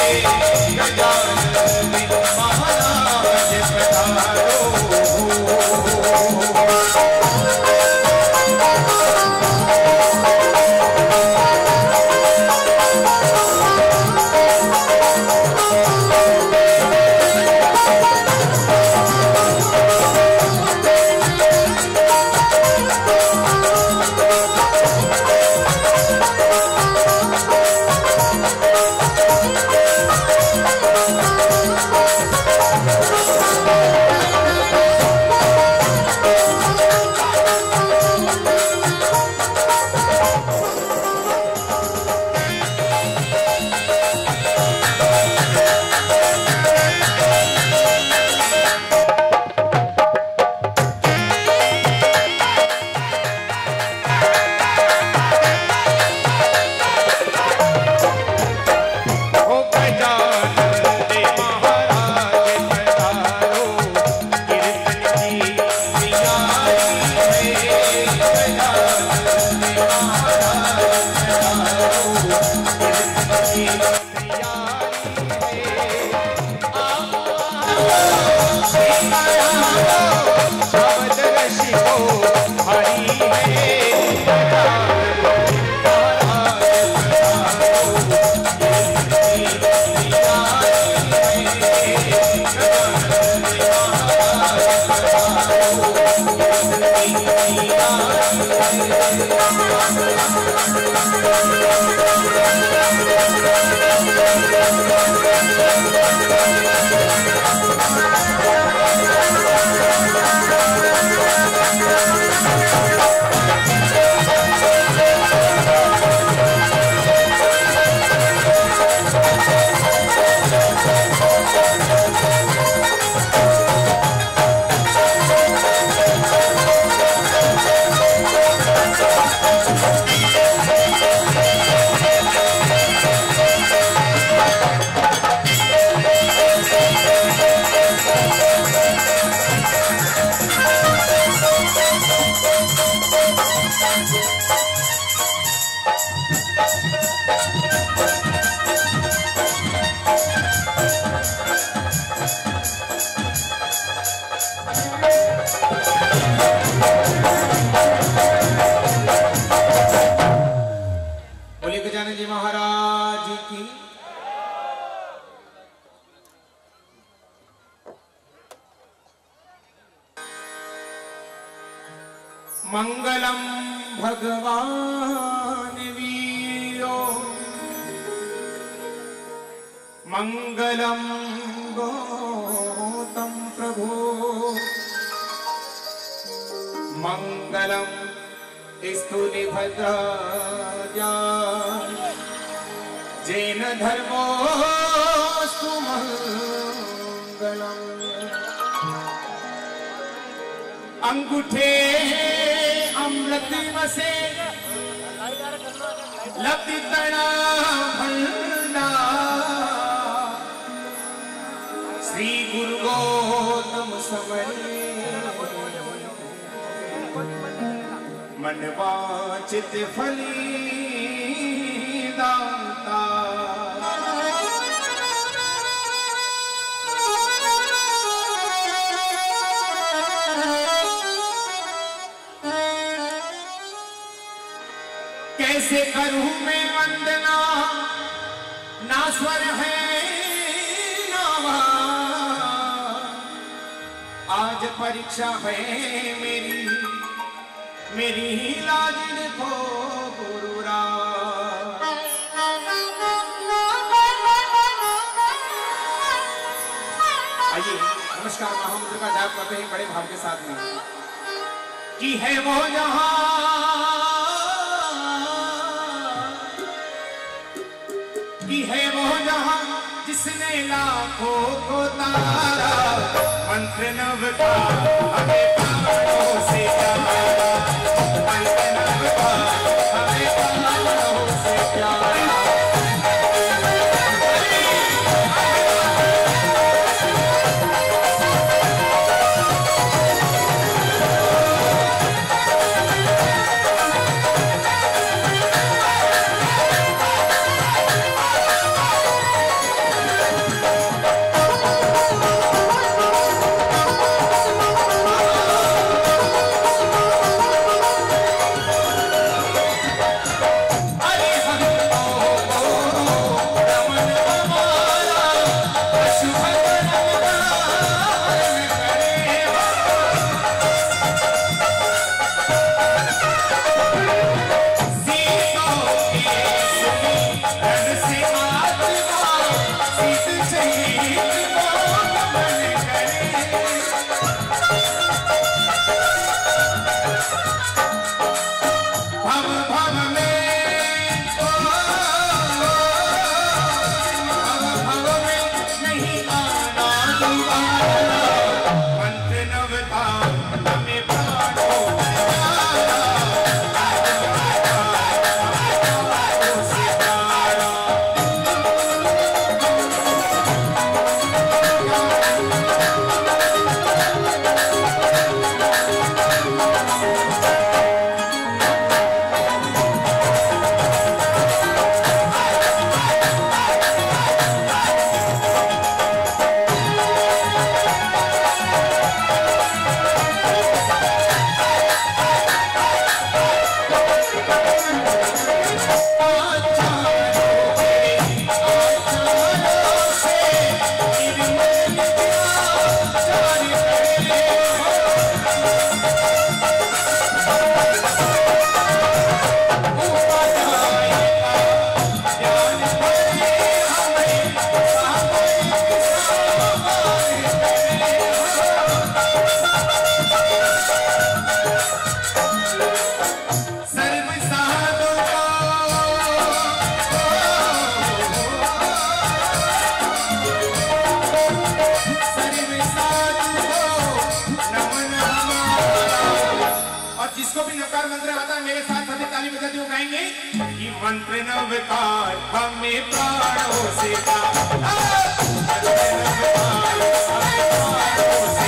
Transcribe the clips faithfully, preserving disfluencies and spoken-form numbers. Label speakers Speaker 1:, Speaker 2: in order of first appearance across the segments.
Speaker 1: मंगलम भगवान वीरो मंगलम गौतम प्रभु मंगलम स्तुति भद्राजा जैन धर्मो सुमंगलम अंगूठे अमृत वसे लब्धि तणा भंडार श्री गुरु गौतम समरे मन वांछित फली दाता कैसे करूं मैं वंदना ना स्वर है ना आज परीक्षा है मेरी मेरी ही लाज देखो गुरुरा आइए नमस्कार महामंत्र का जाप करते हैं बड़े भाव के साथ में कि है वो जहां कि है वो जहां जिसने लाखों को तारा मंत्र नव का हमें प्राणों से प्यारा मंत्र नव का हमें प्राणों से प्यारा गाएंगे कि मंत्र नवकार हमें प्राणों से प्यार, मंत्र नवकार हमें प्राणों से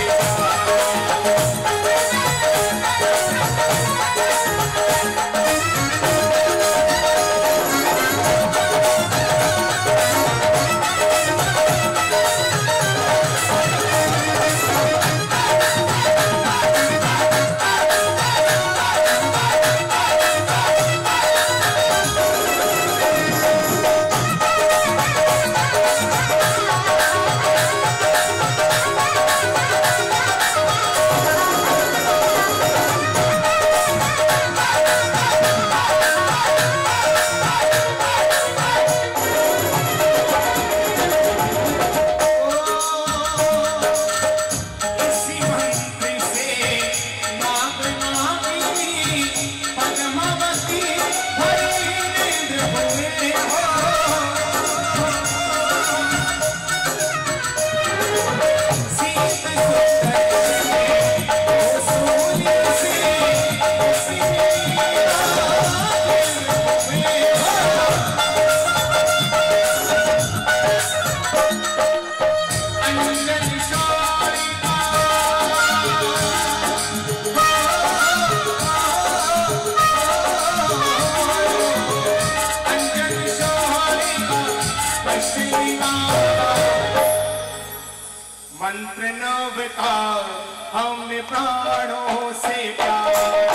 Speaker 1: मंत्र नवकार हमें प्राणों से प्यार।